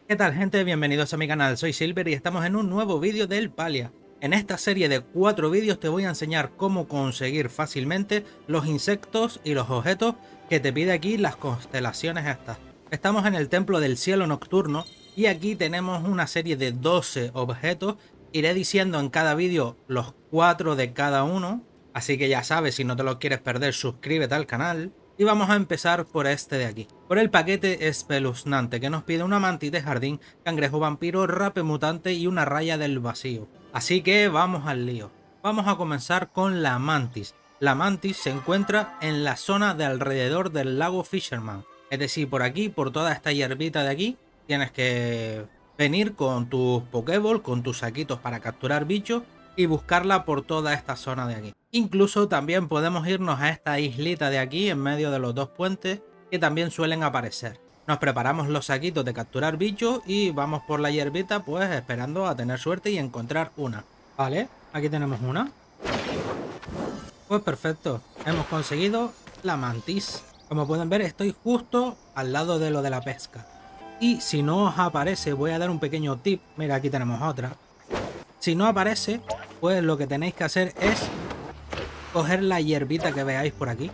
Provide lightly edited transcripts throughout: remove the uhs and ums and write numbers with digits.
¿Qué tal, gente? Bienvenidos a mi canal, soy Silver y estamos en un nuevo vídeo del Palia. En esta serie de 4 vídeos te voy a enseñar cómo conseguir fácilmente los insectos y los objetos que te pide aquí las constelaciones estas. Estamos en el Templo del Cielo Nocturno y aquí tenemos una serie de 12 objetos. Iré diciendo en cada vídeo los 4 de cada uno, así que ya sabes, si no te lo quieres perder, suscríbete al canal. Y vamos a empezar por este de aquí, por el paquete espeluznante, que nos pide una mantis de jardín, cangrejo vampiro, rape mutante y una raya del vacío. Así que vamos al lío. Vamos a comenzar con la mantis. La mantis se encuentra en la zona de alrededor del lago Fisherman. Es decir, por aquí, por toda esta hierbita de aquí, tienes que venir con tus Pokéball, con tus saquitos para capturar bichos y buscarla por toda esta zona de aquí. Incluso también podemos irnos a esta islita de aquí en medio de los dos puentes que también suelen aparecer. Nos preparamos los saquitos de capturar bichos y vamos por la hierbita pues esperando a tener suerte y encontrar una. Vale, aquí tenemos una. Pues perfecto, hemos conseguido la mantis. Como pueden ver, estoy justo al lado de lo de la pesca. Y si no os aparece, voy a dar un pequeño tip. Mira, aquí tenemos otra. Si no aparece, pues lo que tenéis que hacer es coger la hierbita que veáis por aquí.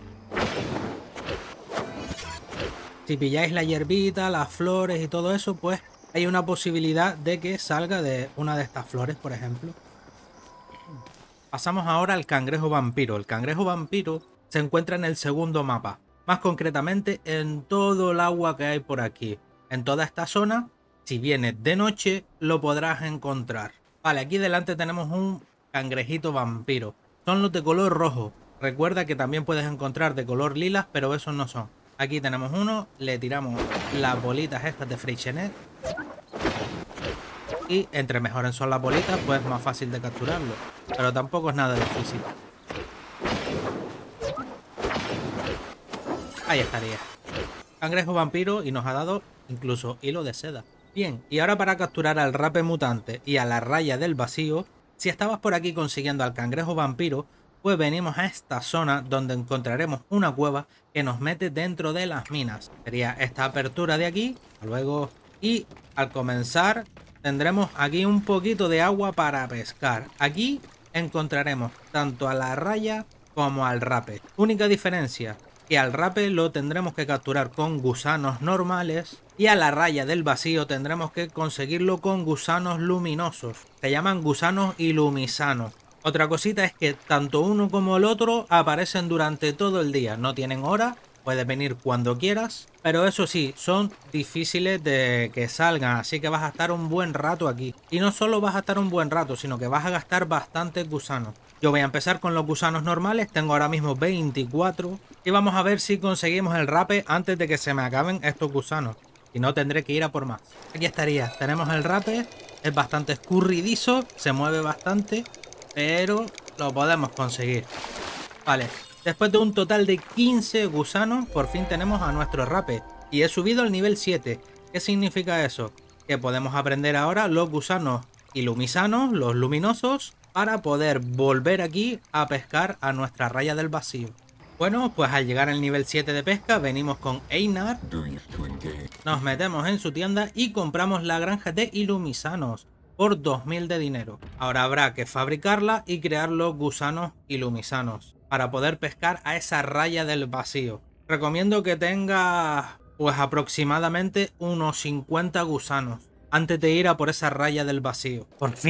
Si pilláis la hierbita, las flores y todo eso, pues hay una posibilidad de que salga de una de estas flores, por ejemplo. Pasamos ahora al cangrejo vampiro. El cangrejo vampiro se encuentra en el segundo mapa, más concretamente en todo el agua que hay por aquí. En toda esta zona, si vienes de noche, lo podrás encontrar. Vale, aquí delante tenemos un cangrejito vampiro. Son los de color rojo. Recuerda que también puedes encontrar de color lilas, pero esos no son. Aquí tenemos uno, le tiramos las bolitas estas de Freixenet. Y entre mejores son las bolitas, pues más fácil de capturarlo. Pero tampoco es nada difícil. Ahí estaría. Cangrejo vampiro y nos ha dado incluso hilo de seda. Bien, y ahora para capturar al rape mutante y a la raya del vacío, si estabas por aquí consiguiendo al cangrejo vampiro, pues venimos a esta zona donde encontraremos una cueva que nos mete dentro de las minas. Sería esta apertura de aquí, luego, y al comenzar tendremos aquí un poquito de agua para pescar. Aquí encontraremos tanto a la raya como al rape. Única diferencia, que al rape lo tendremos que capturar con gusanos normales y a la raya del vacío tendremos que conseguirlo con gusanos luminosos. Se llaman gusanos ilumisanos. Otra cosita es que tanto uno como el otro aparecen durante todo el día, no tienen hora, puedes venir cuando quieras, pero eso sí, son difíciles de que salgan, así que vas a estar un buen rato aquí. Y no solo vas a estar un buen rato, sino que vas a gastar bastantes gusanos. Yo voy a empezar con los gusanos normales, tengo ahora mismo 24 y vamos a ver si conseguimos el rape antes de que se me acaben estos gusanos. Si no, tendré que ir a por más. Aquí estaría, tenemos el rape, es bastante escurridizo, se mueve bastante, pero lo podemos conseguir. Vale, después de un total de 15 gusanos, por fin tenemos a nuestro rape. Y he subido al nivel 7. ¿Qué significa eso? Que podemos aprender ahora los gusanos ilumisanos, los luminosos, para poder volver aquí a pescar a nuestra raya del vacío. Bueno, pues al llegar al nivel 7 de pesca, venimos con Einar, nos metemos en su tienda y compramos la granja de ilumisanos por 2000 de dinero. Ahora habrá que fabricarla y crear los gusanos ilumisanos para poder pescar a esa raya del vacío. Recomiendo que tenga pues aproximadamente unos 50 gusanos antes de ir a por esa raya del vacío.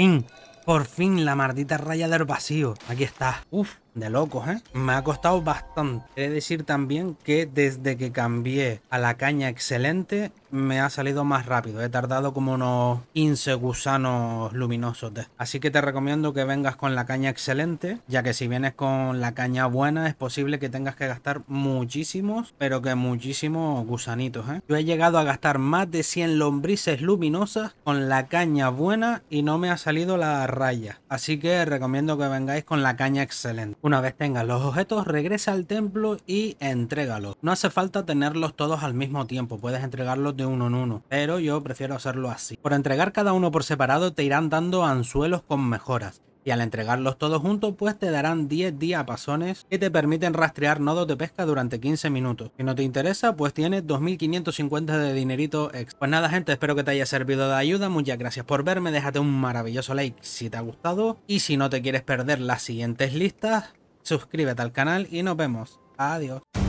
Por fin la maldita raya del vacío. Aquí está. Uf, de locos, ¿eh? Me ha costado bastante. He de decir también que desde que cambié a la caña excelente me ha salido más rápido. He tardado como unos 15 gusanos luminosos. Así que te recomiendo que vengas con la caña excelente, ya que si vienes con la caña buena es posible que tengas que gastar muchísimos, pero que muchísimos gusanitos, ¿eh? Yo he llegado a gastar más de 100 lombrices luminosas con la caña buena y no me ha salido la raya. Así que recomiendo que vengáis con la caña excelente. Una vez tengas los objetos, regresa al templo y entrégalos. No hace falta tenerlos todos al mismo tiempo, puedes entregarlos de uno en uno, pero yo prefiero hacerlo así. Por entregar cada uno por separado te irán dando anzuelos con mejoras. Y al entregarlos todos juntos, pues te darán 10 diapasones que te permiten rastrear nodos de pesca durante 15 minutos. Si no te interesa, pues tienes 2550 de dinerito extra. Pues nada, gente, espero que te haya servido de ayuda. Muchas gracias por verme. Déjate un maravilloso like si te ha gustado. Y si no te quieres perder las siguientes listas, suscríbete al canal y nos vemos. Adiós.